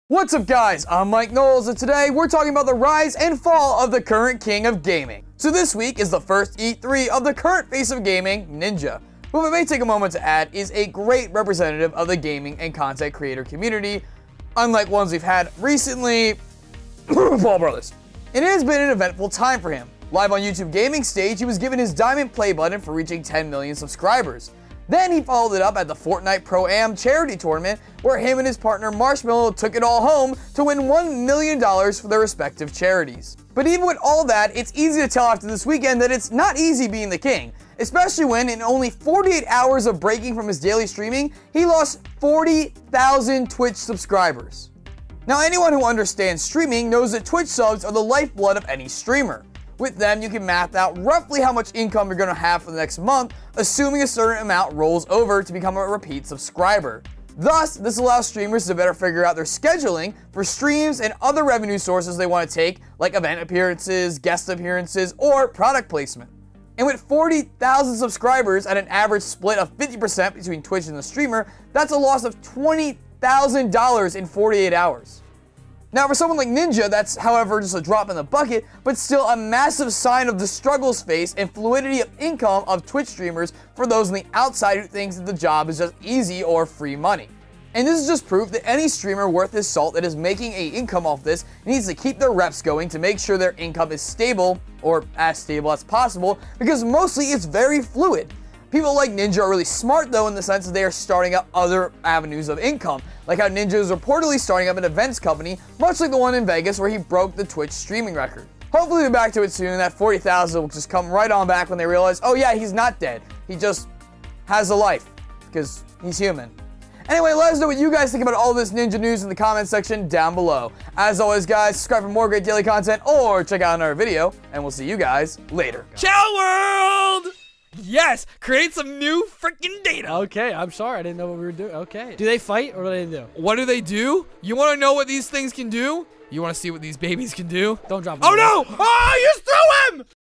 What's up guys, I'm Mike Knowles and today we're talking about the rise and fall of the current king of gaming. So this week is the first E3 of the current face of gaming, Ninja, who I may take a moment to add is a great representative of the gaming and content creator community, unlike ones we've had recently, Paul Brothers. And it has been an eventful time for him. Live on YouTube Gaming stage, he was given his diamond play button for reaching 10 million subscribers. Then he followed it up at the Fortnite Pro-Am charity tournament, where him and his partner Marshmallow took it all home to win $1 million for their respective charities. But even with all that, it's easy to tell after this weekend that it's not easy being the king, especially when in only 48 hours of breaking from his daily streaming, he lost 40,000 Twitch subscribers. Now anyone who understands streaming knows that Twitch subs are the lifeblood of any streamer. With them, you can math out roughly how much income you're going to have for the next month, assuming a certain amount rolls over to become a repeat subscriber. Thus, this allows streamers to better figure out their scheduling for streams and other revenue sources they want to take, like event appearances, guest appearances, or product placement. And with 40,000 subscribers at an average split of 50% between Twitch and the streamer, that's a loss of $20,000 in 48 hours. Now for someone like Ninja, that's however just a drop in the bucket, but still a massive sign of the struggles faced and fluidity of income of Twitch streamers for those on the outside who thinks that the job is just easy or free money. And this is just proof that any streamer worth his salt that is making an income off this needs to keep their reps going to make sure their income is stable, or as stable as possible, because mostly it's very fluid. People like Ninja are really smart though in the sense that they are starting up other avenues of income, like how Ninja is reportedly starting up an events company, much like the one in Vegas where he broke the Twitch streaming record. Hopefully we'll be back to it soon, that 40,000 will just come right on back when they realize, oh yeah, he's not dead, he just has a life, because he's human. Anyway, let us know what you guys think about all this Ninja news in the comment section down below. As always guys, subscribe for more great daily content or check out another video, and we'll see you guys later. Ciao world! Yes, create some new freaking data. Okay, I'm sorry, I didn't know what we were doing. Okay. Do they fight or what do they do? What do they do? You want to know what these things can do? You want to see what these babies can do? Don't drop them. Oh no! Oh, you threw him!